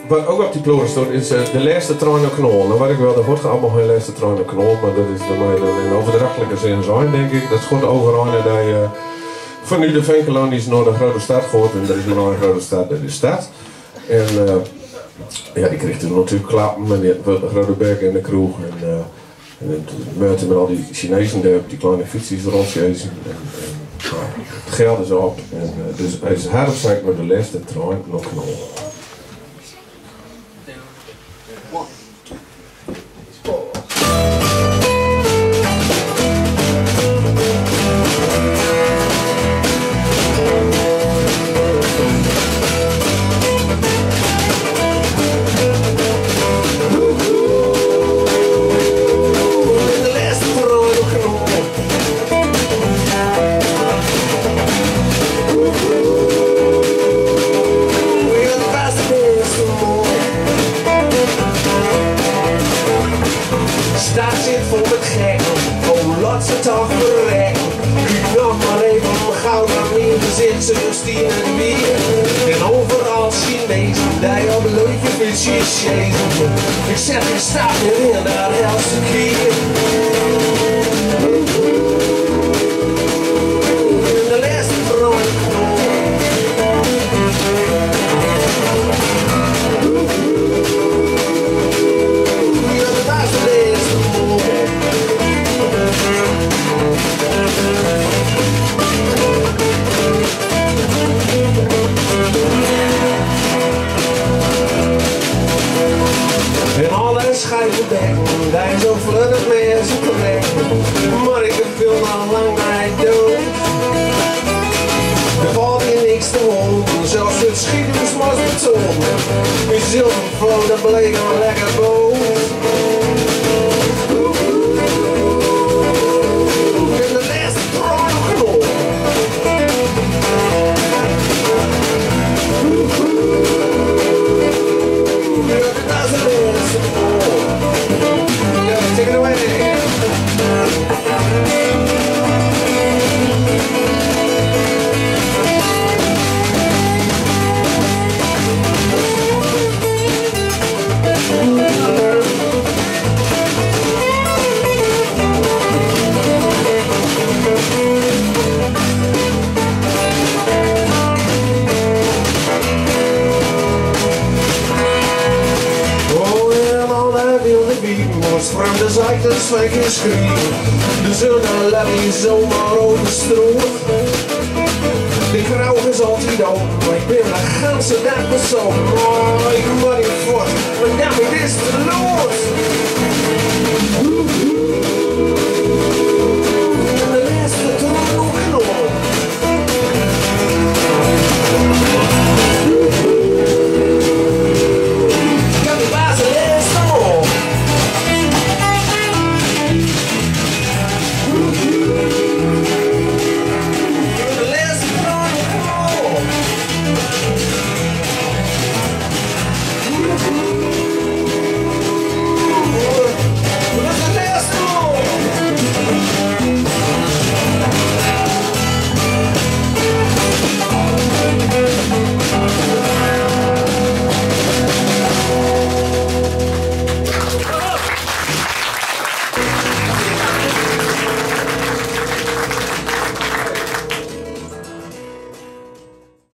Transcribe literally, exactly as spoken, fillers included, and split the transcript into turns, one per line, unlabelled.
wat ook op die ploeg stond is uh, de Leste traain en knoal. Nou weet ik wel, dat wordt allemaal geen Leste traain en knoal, maar dat is de in overdrachtelijke zin zijn, denk ik. Dat is goed overal dat je uh, van nu de Venkelaan is naar de grote stad gaat en er is maar een grote stad, dat is stad. En uh, ja, ik kreeg toen natuurlijk klappen met de grote berg en de kroeg en, uh, en het meurte met al die Chinezen daar op die kleine fietsjes rondjes. En, en, nou, het geld is op en uh, dus hij is hard op zijn met de Leste traain en knoal.
En overal Chinezen, die op leuke fietsjes jezen. Ik zeg je staat hier in dat helse kier. De Leste traain en knoal. Ja, dat is de Leste traain. En alle schijven dekken, daar zo vluggen mensen terecht. Maar ik heb veel nog lang mij dood. Er valt hier niks te houden, zelfs het schieten is maar betonen. Je zult een vloot, dat bleek een lekker boot. En de Leste traain en knoal. That's the Leste traain. Yeah, take it away. Van de zijkte twee keer schreeuwen. De zon laat je zomaar overstromen. De krauw is altijd open, maar ik ben de ganse dag persoon. Oh, ik